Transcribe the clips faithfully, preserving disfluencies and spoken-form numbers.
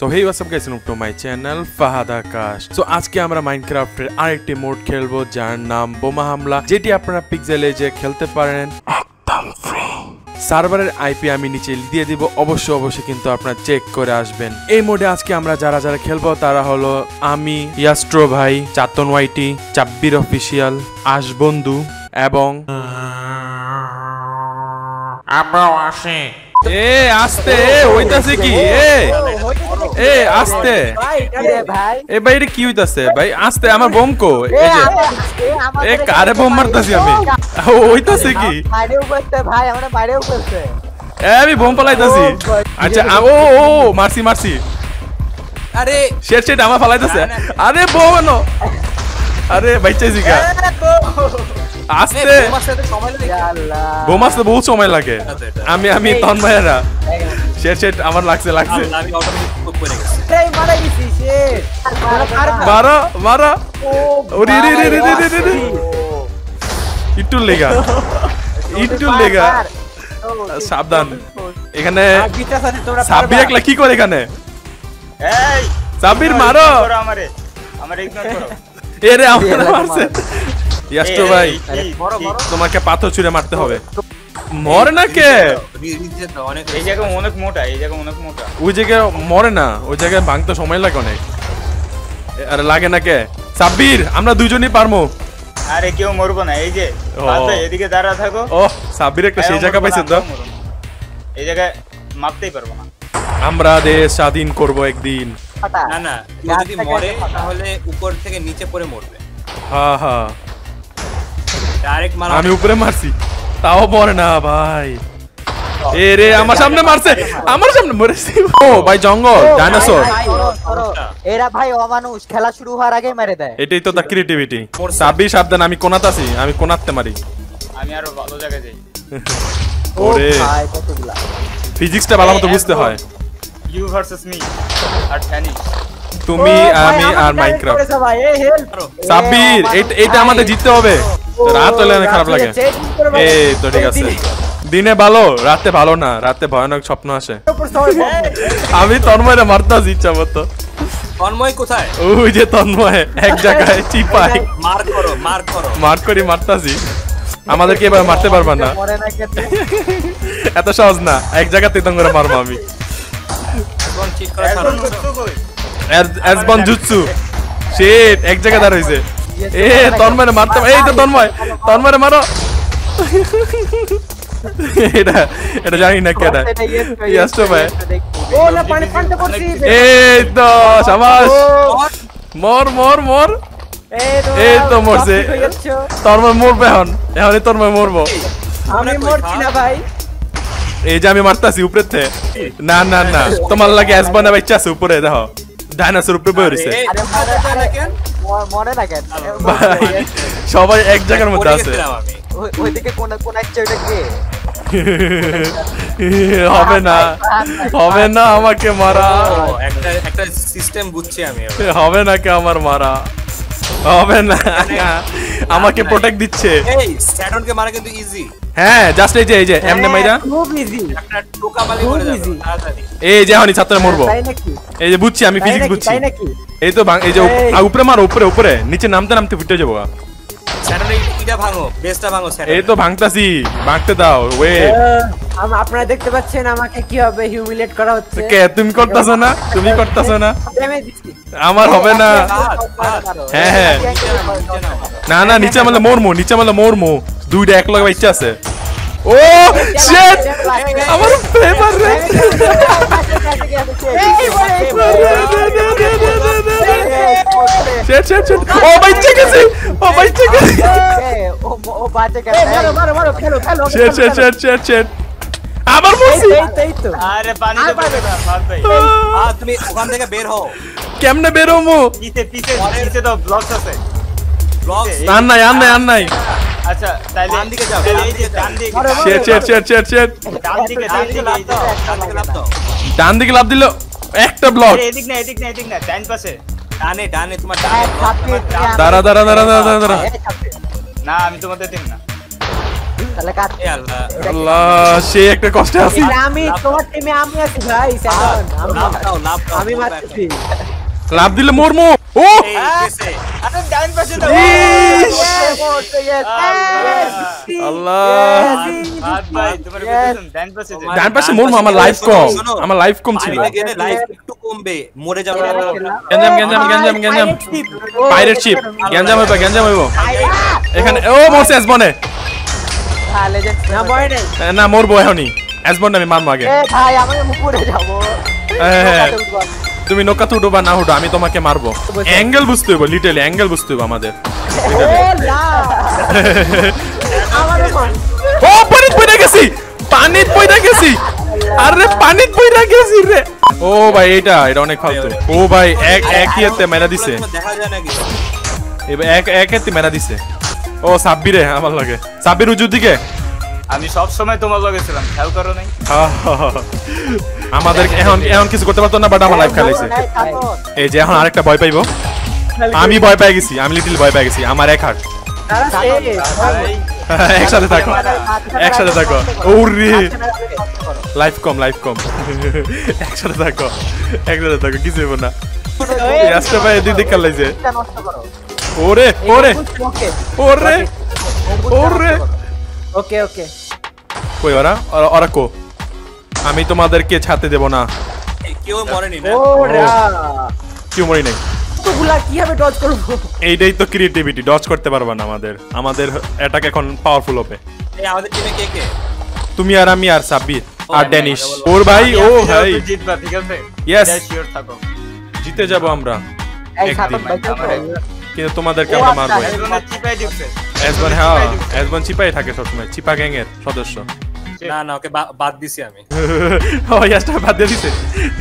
তো hey what's up guys, welcome to my channel Fahad Akash. So আজকে আমরা মাইনক্রাফটের আরেকটি মোড খেলবো যার নাম বোমা হামলা, যেটি আপনারা পিক্সেলে যে খেলতে পারেন একদম ফ্রি। সার্ভারের আইপি আমি নিচে দিয়ে দিব, অবশ্যই অবশ্যই কিন্তু আপনারা চেক করে আসবেন। এই মোডে আজকে আমরা যারা যারা খেলবো তারা হলো আমি, ইয়াস্ট্রো ভাই, চাতন ওয়াইটি, চাব্বির অফিসিয়াল, আশ বন্ধু এবং আমরাও আসি। এ আস্তে হইতাছে কি? এ এ আস্তে এ ভাই এটা কি হইতাছে ভাই? আস্তে আমার বোম কো? এই যে এ কারে বোম মারতাছি আমি? হইতাছে কি বাইরে উপরতে ভাই? আমরা বাইরে উপরতে এ আমি বোম ফলাইতাছি। আচ্ছা ও ও মারছি মারছি। আরে শেট শেট আমার ফলাইতাছে। আরে বোম নো, আরে বাইচাইছি কা? আস্তে বোম আসতে বহুত সময় লাগে। আমি আমি তন্ময়েরা শেট শেট আমার লাগছে লাগছে। মারো মারো ওরে রে রে রে রে রে একটু লেগা একটু লেগা। সাবধান, এখানে সাব্বির একলা কি করে এখানে? এই সাব্বির মারো আমারে, আমারে ইগনোর করো। এরে আমারে মারছে। ইয়াস্টো ভাই তোমাকে পাথর ছুঁড়ে মারতে হবে। মরে না কে? এই জায়গা অনেক মোটা, এই জায়গা অনেক মোটা। ওই জায়গায় মরে না, ওই জায়গায় ভাঙতে সময় লাগে অনেক। আরে লাগে না কে? সাব্বির আমরা দুইজনই পারমু। আরে কেউ মরবো না। এই যে বাদা এদিকে দাঁড়া থাকো। ও সাব্বির একটা সেই জায়গা পাইছে তো। এই জায়গায় মারতেই পারবো না। আমরা দেশ স্বাধীন করব একদিন। না না, যদি মরে তাহলে উপর থেকে নিচে পড়ে মরবে। হ্যাঁ হ্যাঁ ডাইরেক্ট মারা। আমি উপরে মারছি তাও মরে না ভাই। এ রে আমার সামনে মারছে, আমার সামনে মরেছি। ও ভাই জঙ্গল ডাইনোসর। এরা ভাই অমানুষ, খেলা শুরু হওয়ার আগে মেরে দেয়। এটাই তো দা ক্রিয়েটিভিটি। সাব্বির সাবধান, আমি কোনাতে আছি, আমি কোনাতে মারি। আমি আরো ভালো জায়গায় যাই। ওরে ভাই কতগুলা ফিজিক্সটা ভালো মতো বুঝতে হয়। ইউ ভার্সেস মি আর ফ্যানি, তুমি আমি আর মাইনক্রাফট। সাব্বির এইটা আমাদের জিততে হবে। রাত হলে অনেক খারাপ লাগে। এই তো ঠিক আছে, দিনে ভালো রাতে ভালো না, রাতে ভয়ানক স্বপ্ন আসে। আমি তন্ময়রে মারতাছি ইচ্ছা মতো। তন্ময় কোথায়? ওই যে তন্ময় এক জায়গায় চিপাই মার করো মার করো মার করি মারতাছি। আমাদেরকে এবার মারতে পারবা না, এত সহজ না। এক জায়গাতে তখন করে মারবো আমি। এখন ঠিক করে ছাড়ো। এসবন জুৎসু শিট এক জায়গায় দাঁড় হইছে। এ তন্ময়রে মারতে, এই তো তন্ময়, তন্ময়রে মারো। এটা এটা জানি না কেডা। ইয়াস্টো ভাই ও না পানি পানতে করছি। এই তো শাবাশ, মর মর মর। এই তো মরছে তন্ময়, মরবে এখন। এখনই তন্ময় মরবো। আমি মরছি না ভাই। এই যে আমি মারতাছি উপরে থেকে। না না না, তোমার লাগে এসবন বাচ্চা আছে উপরে, দেখো ডাইনোসর উপরে বই রইছে। মরে না কেন ভাই? সবাই এক জায়গার মধ্যে আছে। ওইদিকে কোন কোন একটা ওটা কে? হবে না হবে না আমাকে মারা। একটা একটা সিস্টেম বুঝছি আমি। হবে না কে আমার মারা? হবে না, আমাকে প্রোটেক্ট দিচ্ছে। এই স্যাডনকে মারা কিন্তু ইজি। হ্যাঁ জাস্ট এই যে এই যে এমনে মাইরা খুব ইজি, একটা টোকা মালি করে যাবে তাড়াতাড়ি। এই যে হনি ছাত্র মরবো। তাই নাকি? এই যে বুঝছি আমি, ফিজিক্স বুঝছি। তাই নাকি? এই তো এই যে উপরে মারো, উপরে উপরে, নিচে নামতে নামতে ফুটে যাবো। স্যাডন এটা ভাঙো, বেসটা ভাঙো স্যাডন। এই তো ভাঙতাছি, ভাঙতে দাও। ওয়েট, আপনারা দেখতে পাচ্ছেন আমাকে কিভাবে হিউমিলিয়েট করা হচ্ছে। কে তুমি করতাছো না? তুমি করতাছো না? আমার হবে না। হ্যাঁ হ্যাঁ না না, নিচে মারলে মরমু, নিচে মারলে মরমু। দুইটা এক লগে ইচ্ছা আছে। ও শিট, আমার ফেভার রে। শিট শিট শিট, ও বাইচে গেছে, ও বাইচে গেছে। ও ও বাঁচে গেছে। মারো মারো মারো, খেলো খেলো। Shit shit shit shit shit, আবার মরছি। এই তো আরে পানিতে পড়ে না ফাদ ভাই। আ তুমি ওখান থেকে বের হও। কেমনে বের হমু? পিছে পিছে পিছে তো ব্লকস আছে। ব্লকস আর নাই আর নাই আর নাই। আচ্ছা তাইলে ডান দিকে যাও, এই যে ডান দিকে, shit shit shit shit shit, ডান দিকে ডান দিকে এই যে ডান দিকে লাফ দাও। ডান দিকে লাফ দিল একটা ব্লক। আরে এদিক না এদিক না এদিক না, ডান পাশে। ডানে ডানে তোমার ডানে ব্লক। দাঁড়া দাঁড়া দাঁড়া দাঁড়া দাঁড়া। না আমি তোমাদের দিন না। তাহলে কাট এ আল্লাহ আল্লাহ সে একটা কষ্টে আছি আমি তোমার টিমে আমি আছি ভাই সেভেন লাভ দাও লাভ দাও আমি মারতেছি লাভ দিলে মরমু ও এই গেছে আরে ডান পাশে দাও ইস! আল্লাহ ভাত ভাই তোমার বুঝছেন ডান পাশে যাও ডান পাশে মরমু আমার লাইফ কম শোনো। আমার লাইফ কম ছিল আরে গেলে লাইফ একটু কমবে মরে যাবে গেঞ্জাম গেঞ্জাম গেঞ্জাম গেঞ্জাম পাইরেট শিপ গেঞ্জাম হইবা গেঞ্জাম হইব এখানে ও মরছে এসবনে হ্যাঁ লেজেন্ড না বয় নাই না মরবো এখনই এসবন আমি মারবো আগে এ ভাই আমি মুকুরে যাব হ্যাঁ, হ্যাঁ। তুমি নৌকাতে উঠো বা না উঠো আমি তোমাকে মারবো অ্যাঙ্গেল বুঝতে হইব লিটারলি অ্যাঙ্গেল বুঝতে হইব আমাদের ও না আমারও মন ও পানিত পড়ে গেছি পানিত পড়ে গেছি আরে পানিত পড়ে গেছি রে ও ভাই এটা এটা অনেক ফালতু ও ভাই এক একই হাতে মেরা দিছে দেখা যায় নাকি এবার এক এক হাতে মেরা দিছে ও সাব্বিরে আমার লাগে সাব্বির উজুর দিকে আমি সব সময় তোমার লগে ছিলাম খেয়াল করো নাই আমাদের এখন এখন কিছু করতে পারতো না বাট আমার লাইফ খেলাইছে এই যে এখন আরেকটা ভয় পাইবো আমি ভয় পেয়ে গেছি আমি লিটল ভয় পেয়ে গেছি আমার এক হার্ট ভাই একসাথে থাকো একসাথে থাকো ওরে লাইফ কম লাইফ কম একসাথে থাকো একসাথে থাকো কিছু হইব না রাস্তা ভাই এদিক দিক খেলাইছে নষ্ট করো ওরে ওরে ওকে ওরে ওরে ওকে ওকে কই ওরা ওরা- ওরা কো আমি তোমাদেরকে ছাড়তে দেব না এই, কেউ মরেনি না ওরা কেউ মরি নাই তোগুলা কিভাবে ডজ করব এইটাই তো ক্রিয়েটিভিটি ডজ করতে পারবা না আমাদের আমাদের অ্যাটাক এখন পাওয়ারফুল হবে এই আমাদের টিমে কে কে তুমি আর আমি আর সাব্বির আর ড্যানিশ ওর ভাই ও ভাই জিতবা ঠিক আছে Yes. শিওর থাকো জিতে যাব আমরা এই একদিন। সাতক ভাই কিন্তু তোমাদেরকে আমরা মারবো এজন্য চিপাই দিছে এসবন হ্যাঁ এসবন চিপাই থাকে সবসময় চিপা গ্যাং এর সদস্য না না ওকে বা- বাদ দিছি আমি ও ইয়াসটা বাদ দিয়ে দিছে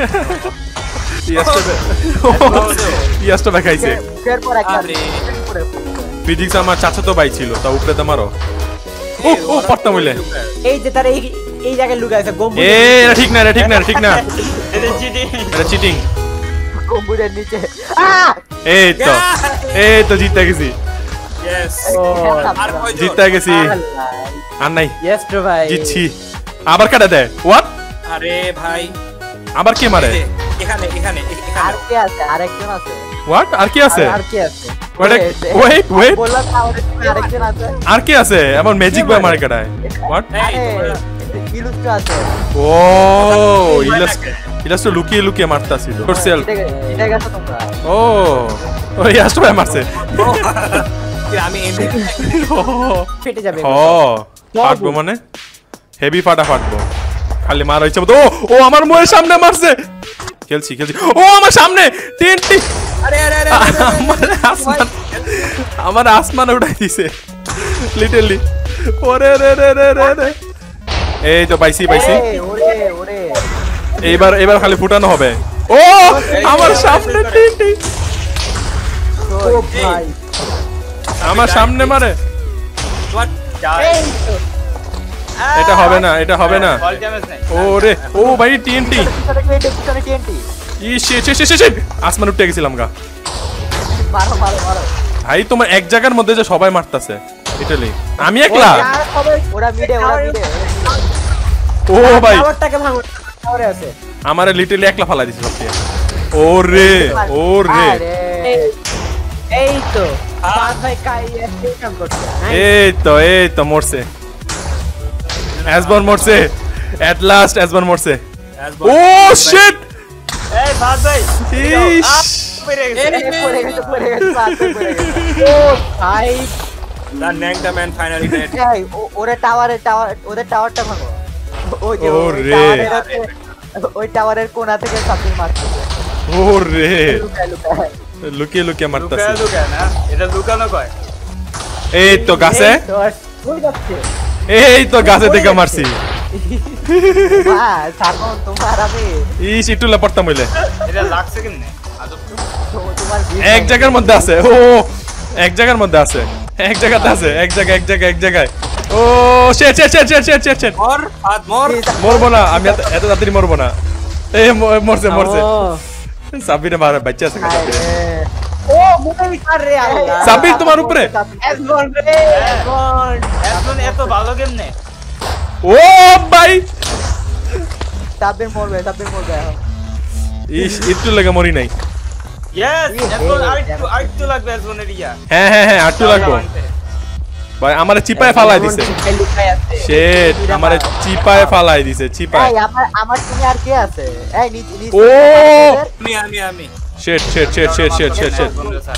ইয়াসটা ইয়াসটা দেখাইছে ফের পর একটা আরে ফিজিক্স আমার চাচাতো ভাই ছিল তা উপরে তো মারো ও ও পারতাম হইলে এই যে তার এই এই জায়গায় লুকাইছে গম্বুজ এ এটা ঠিক না এটা ঠিক না এটা ঠিক না এটা চিটি এটা চিটিং গম্বুজের নিচে আ এই তো এই তো জিতে গেছি ইয়েস ও আর কয়জন জিতে গেছি আর নাই ইয়েস ব্রো ভাই জিতছি আবার কাটা দেয় হোয়াট আরে ভাই আবার কে মারে এই যে, এখানে এখানে এ- এখানে আর কে আছে আরেকজন আছে হোয়াট আর কি আছে আর- আর কে আছে Wait, wait, wait. বললাম না আমাদের team এ আরেকজন আছে আর কি আছে এমন ম্যাজিক বয় মারে কাটায় হোয়াট এই আরে তোমরা- ইলুস্ট্রা আছে ও ইলাস ইলাস তো লুকিয়ে লুকিয়ে মারতাছিল সেল এটা এটা গেছে তোমরা ও ও ইয়াস তো মারছে কি আমি এমনি ও ফেটে যাবে ও ফাটবো মানে হেভি ফাটা ফাটবো খালি মার হইছে তো ও ও আমার মুখের সামনে মারছে খেলছি খেলছি ও আমার সামনে টিএনটি আরে আরে আরে, আরে আমার আসমান আমার আসমান উঠাই দিছে লিটলি ওরে রে রে রে রে রে এই তো পাইছি পাইছি এই, ওরে ওরে এইবার এবার খালি ফুটানো হবে ও আমার সামনে টিএনটি ও ভাই আমার সামনে মারে What? এই তো এটা হবে না এটা হবে না বল ড্যামেজ নাই ওরে ও ভাই টিএনটি পিছনে টিএনটি পিছনে টিএনটি ই শে শে শে শে আসমান উঠে গেছিলাম গা মারো মারো মারো ভাই তোমার এক জায়গার মধ্যে যে সবাই মারতাছে ইটালি আমি একলা আর সবাই ওরা মিডে ওরা মিডে ও ভাই টাওয়ারটাকে ভাঙো টাওয়ারে আছে আমারে লিটারলি একলা ফালাই দিছে সবচেয়ে ও রে ও রে আরে এই তো পাঁচ ভাই কাই এসে কাম করছে এই তো এই তো মরছে এসবন মরছে এট লাস্ট এসবন মরছে ও শিট এই ভাত ভাই ইস পেরে গেছে পড়ে গেছে পড়ে গেছে পাঁচ ভাই পড়ে গেছে ও ভাই The Nangta man finally dead. এই ও- ওরে টাওয়ারে টাওয়ার ওদের টাওয়ারটা ভাঙো ওই যে ও ওই রে। টাওয়ারের হচ্ছে- ওই টাওয়ারের কোণা থেকে সাবমিট মারছে ও রে লুকায় লুকায় লুকিয়ে লুকিয়ে মারতাছে লুকায় লুকায় না এটা লুকানো কয় এই তো গাছে এই তো, ওই যাচ্ছে এই তো গাছে থেকে মারছি মা সাকন তোমার আমি ইস একটু লাপড়তাম হইলে এটা লাগছে কেমনে আদব তো তো- তোমার এক জায়গার মধ্যে আছে ও এক জায়গার মধ্যে আছে এক জায়গাতে আছে এক জায়গায় এক জায়গায় এক জায়গায় ও শেট শেট শেট শেট শেট শেট শেট Mor, Fat, mor. মরবো না আমি এত এত তাড়াতাড়ি মরবো না এই ম- মরছে মরছে সাবিরে মারে বাচ্চা আছে সাবিরে ও মুখে মার রে আল্লাহ সাব্বির তোমার উপরে এসবন রে এসবন এখন এত ভালো কেমনে ও ভাই সাব্বির মরবে সাব্বির মরবে এখন ইস একটু লেগে মরি নাই ইয়েস এখন আরেকটু আরেকটু লাগবে জোনের ইয়া হ্যাঁ হ্যাঁ হ্যাঁ আটটু লাগবো ভাই আমারে চিপায় ফালাই দিছে শিট আমারে চিপায় ফালাই দিছে চিপায় এই আমার আমার টিমে আর কে আছে এই নিচ নিচ ও আমি আমি আমি shit shit shit shit shit shit shit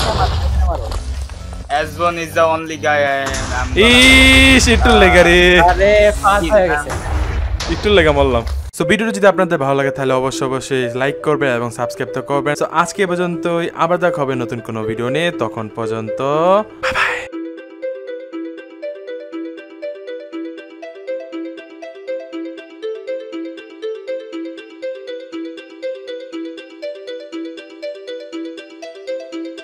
Asbon is the only guy I am. ইস একটু লেগে রে আরে পাস হয়ে গেছে একটু লেগে বললাম সো ভিডিওটা যদি আপনাদের ভালো লাগে তাহলে অবশ্যই অবশ্যই লাইক করবেন এবং সাবস্ক্রাইব তো করবেন সো আজকে পর্যন্তই আবার দেখা হবে নতুন কোনো ভিডিও নিয়ে তখন পর্যন্ত বাই বাই